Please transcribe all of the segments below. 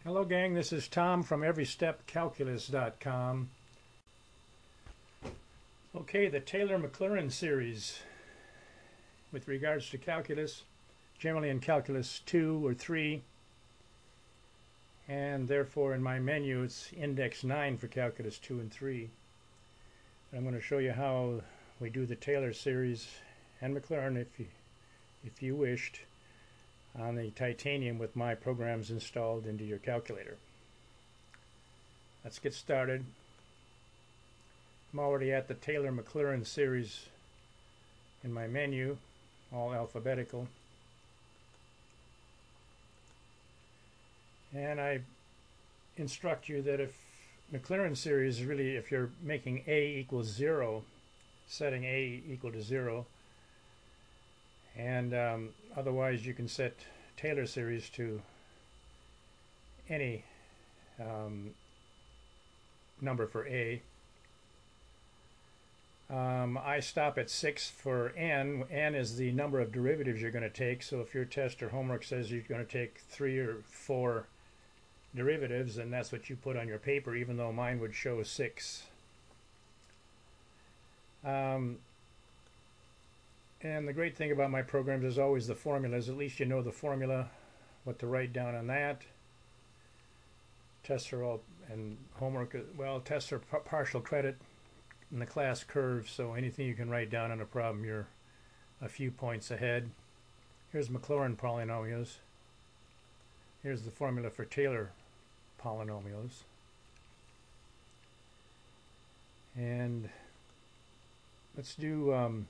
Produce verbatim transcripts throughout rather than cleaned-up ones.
Hello gang, this is Tom from every step calculus dot com. Okay, the Taylor-Maclaurin series with regards to calculus, generally in calculus two or three, and therefore in my menu it's index nine for calculus two and three. I'm going to show you how we do the Taylor series and Maclaurin if you, if you wished, on the Titanium with my programs installed into your calculator. Let's get started. I'm already at the Taylor-Maclaurin series in my menu, all alphabetical. And I instruct you that if Maclaurin series really, if you're making A equals zero, setting A equal to zero, and um, otherwise you can set Taylor series to any um, number for A. Um, I stop at six for N. N is the number of derivatives you're going to take, so if your test or homework says you're going to take three or four derivatives, and that's what you put on your paper, even though mine would show six. Um, And the great thing about my programs is always the formulas. At least you know the formula, what to write down on that. Tests are all, and homework, well, tests are partial credit in the class curve, so anything you can write down on a problem, you're a few points ahead. Here's Maclaurin polynomials. Here's the formula for Taylor polynomials. And let's do... Um,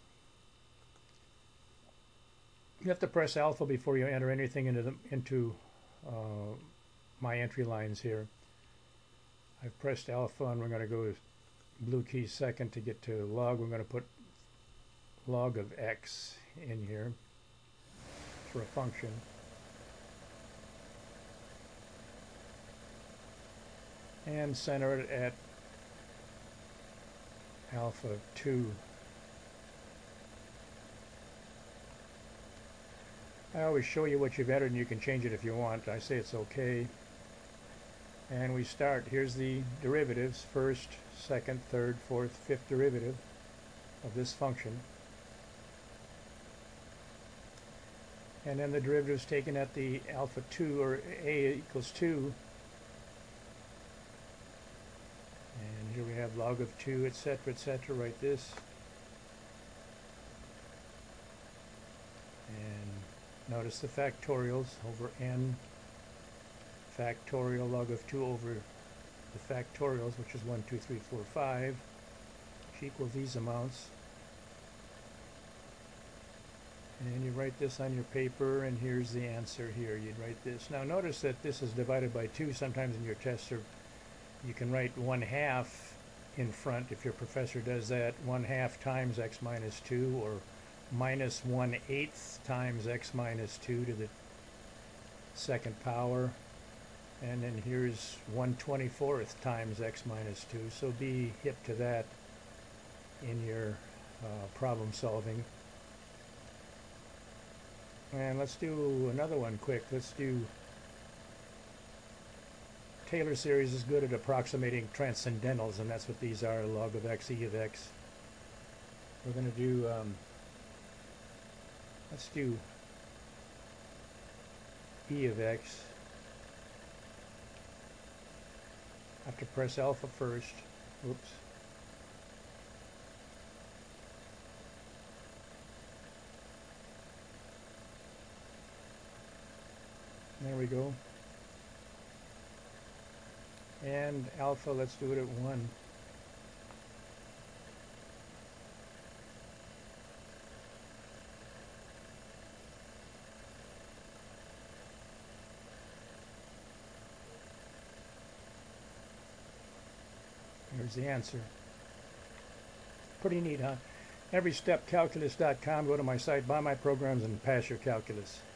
You have to press alpha before you enter anything into the, into uh, my entry lines here. I've pressed alpha, and we're going to go blue key second to get to log. We're going to put log of x in here for a function. And center it at alpha two. I always show you what you've entered, and you can change it if you want. I say it's okay. And we start. Here's the derivatives. First, second, third, fourth, fifth derivative of this function. And then the derivatives taken at the alpha two, or a equals two. And here we have log of two, et cetera, et cetera, right this. And notice the factorials over n factorial log of two over the factorials, which is one, two, three, four, five, which equals these amounts. And you write this on your paper, and here's the answer here. You'd write this. Now notice that this is divided by two. Sometimes in your tests you can write one half in front if your professor does that. One half times x minus two, or minus one eighth times x minus two to the second power, and then here's one twenty-fourth times x minus two. So be hip to that in your uh, problem solving. And let's do another one quick. Let's do Taylor series is good at approximating transcendentals, and that's what these are: log of x, e of x. We're going to do um, Let's do e of x. I have to press alpha first. Oops. There we go. And alpha, let's do it at one. Here's the answer. Pretty neat, huh? every step calculus dot com. Go to my site, buy my programs, and pass your calculus.